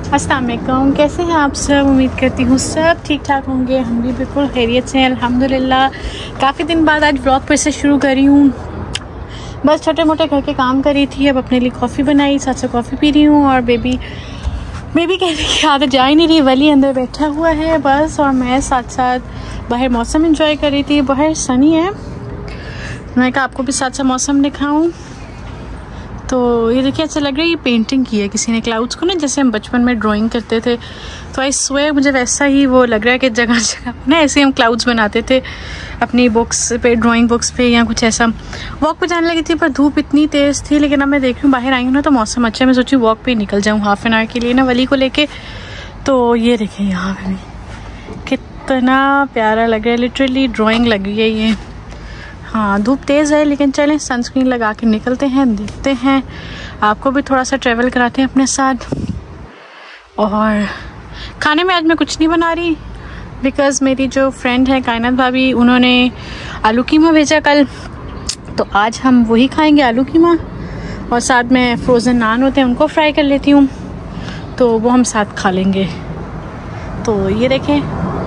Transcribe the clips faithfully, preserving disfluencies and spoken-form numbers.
अस्सलाम वालेकुम, कैसे हैं आप सब। उम्मीद करती हूँ सब ठीक ठाक होंगे। हम भी बिल्कुल खैरियत से हैं अल्हम्दुलिल्लाह। काफ़ी दिन बाद आज ब्लॉग फिर से शुरू करी हूँ। बस छोटे मोटे घर के काम करी थी, अब अपने लिए कॉफ़ी बनाई, साथ साथ कॉफ़ी पी रही हूँ। और बेबी बेबी कहने की आदत जा ही नहीं रही, वली अंदर बैठा हुआ है बस। और मैं साथ साथ बाहर मौसम एंजॉय कर रही थी, बाहर सनी है। मैं कहा आपको भी साथ साथ मौसम दिखाऊँ। तो ये देखिए अच्छा लग रहा है, ये पेंटिंग की है किसी ने क्लाउड्स को ना, जैसे हम बचपन में ड्राइंग करते थे। तो आई स्वेयर मुझे वैसा ही वो लग रहा है कि जगह जगह ना ऐसे हम क्लाउड्स बनाते थे अपनी बुक्स पे, ड्राइंग बुक्स पे या कुछ ऐसा। वॉक पे जाने लगी थी पर धूप इतनी तेज़ थी, लेकिन अब मैं देख रही हूँ बाहर आई हूँ ना तो मौसम अच्छा है। मैं सोची वॉक पे निकल जाऊँ हाफ एन आवर के लिए ना वली को लेके। तो ये देखिए यहाँ पे भी कितना प्यारा लग रहा है, लिटरली ड्राइंग लगी है ये। हाँ धूप तेज़ है लेकिन चलें सनस्क्रीन लगा के निकलते हैं, देखते हैं। आपको भी थोड़ा सा ट्रैवल कराते हैं अपने साथ। और खाने में आज मैं कुछ नहीं बना रही बिकॉज़ मेरी जो फ्रेंड है कायनात भाभी, उन्होंने आलू कीमा भेजा कल, तो आज हम वही खाएंगे आलू कीमा। और साथ में फ्रोज़न नान होते हैं उनको फ्राई कर लेती हूँ, तो वो हम साथ खा लेंगे। तो ये देखें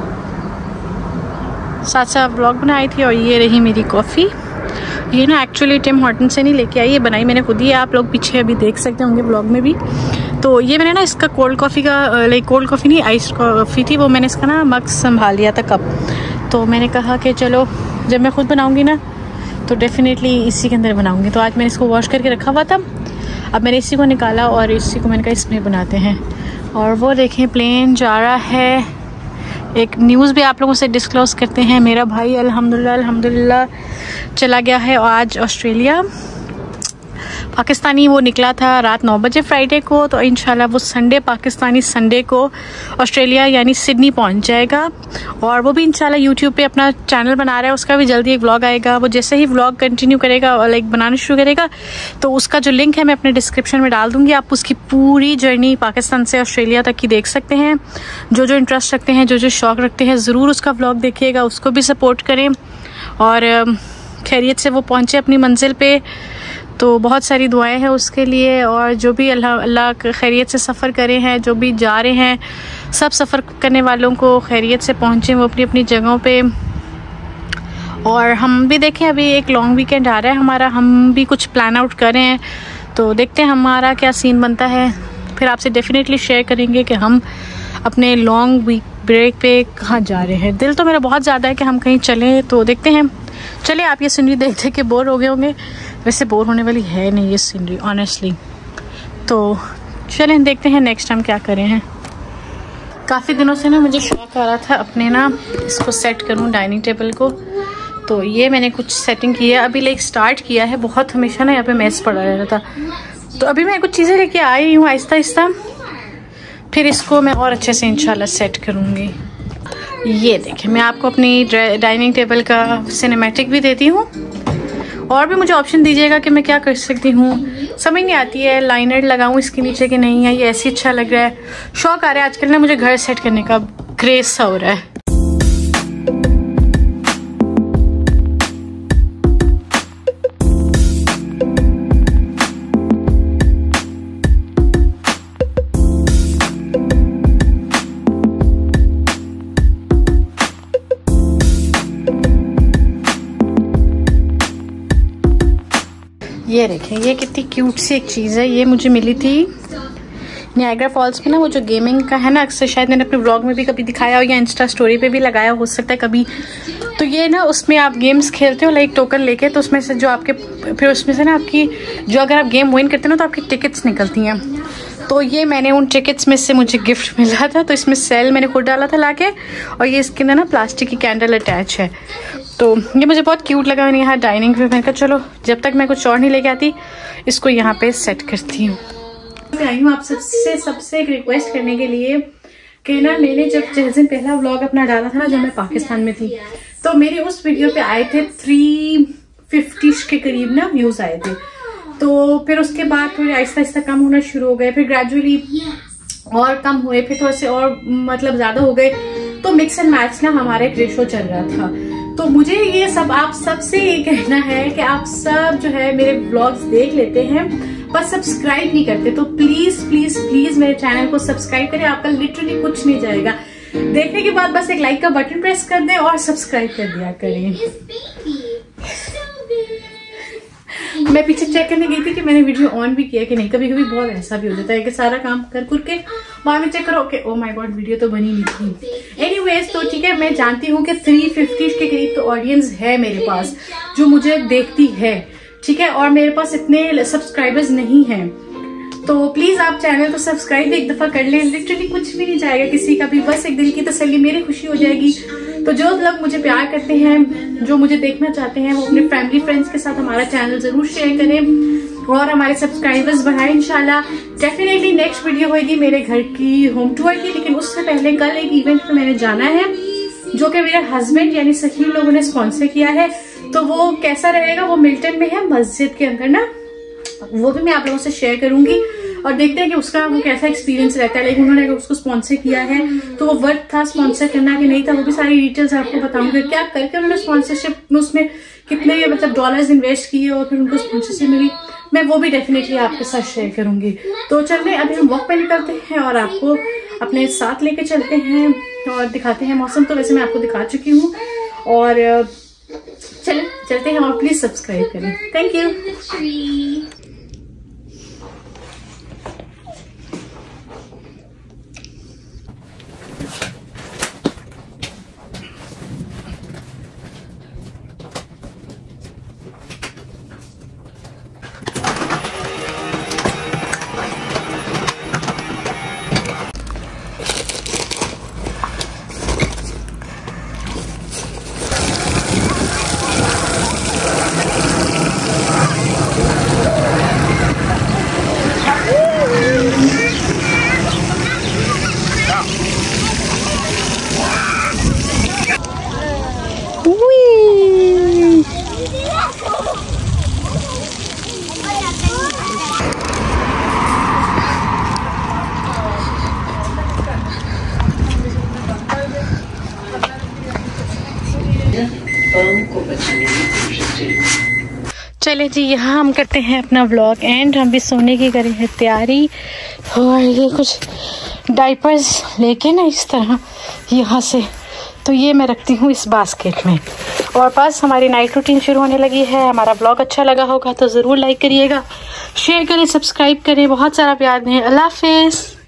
साथ साथ ब्लॉग बनाई थी। और ये रही मेरी कॉफ़ी। ये ना एक्चुअली टिम हॉर्टन से नहीं लेके आई, ये बनाई मैंने खुद ही है। आप लोग पीछे अभी देख सकते होंगे ब्लॉग में भी। तो ये मैंने ना इसका कोल्ड कॉफ़ी का, लाइक कोल्ड कॉफ़ी नहीं आइस कॉफ़ी थी वो, मैंने इसका ना मग संभाल लिया था कप। तो मैंने कहा कि चलो जब मैं खुद बनाऊँगी ना तो डेफिनेटली इसी के अंदर बनाऊँगी। तो आज मैंने इसको वॉश करके रखा हुआ था, अब मैंने इसी को निकाला और इसी को मैंने कहा इसमें बनाते हैं। और वो देखें प्लेन जा रहा है। एक न्यूज़ भी आप लोगों से डिस्क्लोज़ करते हैं, मेरा भाई अल्हम्दुलिल्लाह अल्हम्दुलिल्लाह चला गया है आज ऑस्ट्रेलिया। पाकिस्तानी वो निकला था रात नौ बजे फ्राइडे को, तो इंशाल्लाह वो संडे पाकिस्तानी संडे को ऑस्ट्रेलिया यानी सिडनी पहुंच जाएगा। और वो भी इंशाल्लाह यूट्यूब पे अपना चैनल बना रहा है, उसका भी जल्दी एक व्लॉग आएगा। वो जैसे ही व्लॉग कंटिन्यू करेगा और लाइक बनाना शुरू करेगा तो उसका जो लिंक है मैं अपने डिस्क्रिप्शन में डाल दूँगी। आप उसकी पूरी जर्नी पाकिस्तान से ऑस्ट्रेलिया तक की देख सकते हैं। जो जो इंटरेस्ट रखते हैं, जो जो शौक़ रखते हैं, ज़रूर उसका व्लॉग देखिएगा, उसको भी सपोर्ट करें और खैरियत से वो पहुँचे अपनी मंजिल पे। तो बहुत सारी दुआएं हैं उसके लिए। और जो भी अल्लाह अल्लाह खैरियत से सफ़र करे हैं, जो भी जा रहे हैं, सब सफ़र करने वालों को खैरियत से पहुँचें वो अपनी अपनी जगहों पे। और हम भी देखें अभी एक लॉन्ग वीकेंड आ रहा है हमारा, हम भी कुछ प्लान आउट कर रहे हैं, तो देखते हैं हमारा क्या सीन बनता है। फिर आपसे डेफिनेटली शेयर करेंगे कि हम अपने लॉन्ग वीक ब्रेक पे कहाँ जा रहे हैं। दिल तो मेरा बहुत ज़्यादा है कि हम कहीं चलें, तो देखते हैं। चलिए आप ये सीनरी देख देख के बोर हो गए होंगे, वैसे बोर होने वाली है नहीं ये सीनरी ऑनेस्टली। तो चलें देखते हैं नेक्स्ट टाइम क्या करें हैं। काफ़ी दिनों से ना मुझे शौक आ रहा था अपने ना इसको सेट करूं डाइनिंग टेबल को, तो ये मैंने कुछ सेटिंग की है अभी, लाइक स्टार्ट किया है। बहुत हमेशा ना यहाँ पे मैस पड़ा रहता था, तो अभी मैं कुछ चीज़ें लेके आई हूँ आहिस्ता आहिस्ता, फिर इसको मैं और अच्छे से इंशाल्लाह सेट करूँगी। ये देखें मैं आपको अपनी डाइनिंग टेबल का सिनेमैटिक भी देती हूँ, और भी मुझे ऑप्शन दीजिएगा कि मैं क्या कर सकती हूँ। समझ नहीं आती है लाइनर लगाऊँ इसके नीचे कि नहीं, है ये ऐसे अच्छा लग रहा है। शौक आ रहा है आजकल ना मुझे घर सेट करने का, क्रेज सा हो रहा है। ये देखें ये कितनी क्यूट सी एक चीज़ है, ये मुझे मिली थी नियाग्रा फॉल्स में ना, वो जो गेमिंग का है ना, अक्सर शायद मैंने अपने ब्लॉग में भी कभी दिखाया हो या इंस्टा स्टोरी पे भी लगाया हो सकता है कभी। तो ये ना उसमें आप गेम्स खेलते हो लाइक टोकन लेके, तो उसमें से जो आपके फिर उसमें से ना आपकी जो अगर आप गेम विन करते हो ना तो आपकी टिकट्स निकलती हैं। तो ये मैंने उन टिकट्स में से मुझे गिफ्ट मिला था, तो इसमें सेल मैंने खुद डाला था लाके, और ये इसके अंदर ना प्लास्टिक की कैंडल अटैच है। तो ये मुझे बहुत क्यूट लगा। मैंने यहाँ डाइनिंग पे मैंने कहा चलो जब तक मैं कुछ और नहीं लेके आती इसको यहाँ पे सेट करती हूँ। मैं आई हूँ आप सबसे सबसे एक रिक्वेस्ट करने के लिए कि ना मैंने जब जिस दिन पहला व्लॉग अपना डाला था ना जब मैं पाकिस्तान में थी, तो मेरे उस वीडियो पे आए थे थ्री फिफ्टी के करीब ना व्यूज आए थे। तो फिर उसके बाद थोड़े आहिस्ता आहिस्ता कम होना शुरू हो गए, फिर ग्रेजुअली और कम हुए, फिर थोड़े से और मतलब ज्यादा हो गए। तो मिक्स एंड मैच ना हमारा एक रेशो चल रहा था। तो मुझे ये सब आप सबसे ये कहना है कि आप सब जो है मेरे ब्लॉग्स देख लेते हैं बस सब्सक्राइब नहीं करते। तो प्लीज प्लीज प्लीज मेरे चैनल को सब्सक्राइब करें, आपका लिटरली कुछ नहीं जाएगा। देखने के बाद बस एक लाइक का बटन प्रेस कर दें और सब्सक्राइब कर दिया करें। मैं पीछे चेक करने गई थी कि मैंने वीडियो ऑन भी किया कि नहीं। कभी कभी बहुत ऐसा भी हो जाता है कि सारा काम कर कर के बाद में चेक करो, okay oh my God video तो बनी नहीं थी। एनीवेज, तो ठीक है, मैं जानती हूँ कि थ्री फिफ्टी के करीब तो ऑडियंस है मेरे पास जो मुझे देखती है, ठीक है, और मेरे पास इतने सब्सक्राइबर्स नहीं हैं। तो प्लीज आप चैनल को सब्सक्राइब एक दफा कर लें, लिटरली कुछ भी नहीं जाएगा किसी का भी, बस एक दिल की तसल्ली, मेरी खुशी हो जाएगी। तो जो लोग मुझे प्यार करते हैं, जो मुझे देखना चाहते हैं, वो अपने फैमिली फ्रेंड्स के साथ हमारा चैनल जरूर शेयर करें और हमारे सब्सक्राइबर्स बढ़ाएं इंशाल्लाह। डेफिनेटली नेक्स्ट वीडियो होगी मेरे घर की होम टूर की, लेकिन उससे पहले कल एक इवेंट पे मैंने जाना है जो कि मेरे हस्बैंड यानी सही लोगों ने स्पॉन्सर किया है। तो वो कैसा रहेगा, वो मिल्टन में है मस्जिद के अंदर ना, वो भी मैं आप लोगों से शेयर करूंगी और देखते हैं कि उसका वो कैसा एक्सपीरियंस रहता है। लेकिन उन्होंने उसको स्पॉन्सर किया है तो वो वर्थ था स्पॉन्सर करना कि नहीं था, वो भी सारी डिटेल्स आपको बताऊंगी। क्या करके उन्होंने स्पॉन्सरशिप में उसमें कितने मतलब डॉलर्स इन्वेस्ट किए और फिर उनको स्पॉन्सरशिप मिली, मैं वो भी डेफिनेटली आपके साथ शेयर करूंगी। तो चलते अभी हम वॉक पे निकलते हैं और आपको अपने साथ लेके चलते हैं और दिखाते हैं मौसम। तो वैसे मैं आपको दिखा चुकी हूँ और चले चलते हैं और प्लीज सब्सक्राइब करें। Thank you. चले जी, यहाँ हम करते हैं अपना व्लॉग एंड, हम भी सोने की करें है तैयारी। और ये कुछ डाइपर्स लेके ना इस तरह यहाँ से, तो ये मैं रखती हूँ इस बास्केट में। और बस हमारी नाइट रूटीन शुरू होने लगी है। हमारा व्लॉग अच्छा लगा होगा तो ज़रूर लाइक करिएगा, शेयर करें, सब्सक्राइब करें, बहुत सारा प्यार दें। अल्लाह हाफिज़।